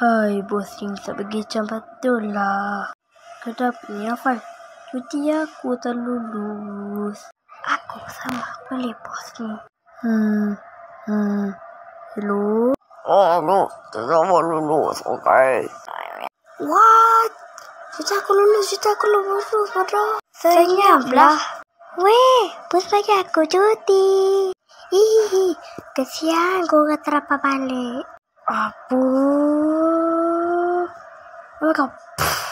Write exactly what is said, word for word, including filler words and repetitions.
Hai bos yang tak begitu betul lah. Kenapa ni Afal? Cuti aku tak lulus. Aku sama boleh bos ni. Hmm, hmm. Hello? Oh, no, tidak mau lulus, oke. Okay. What? Sudah aku lulus, sudah aku lulus, bodoh. Senyap lah. Weh, bos bagi aku cuti. Hihihi, kesian kau gak terapa balik. Apa? Oh my god.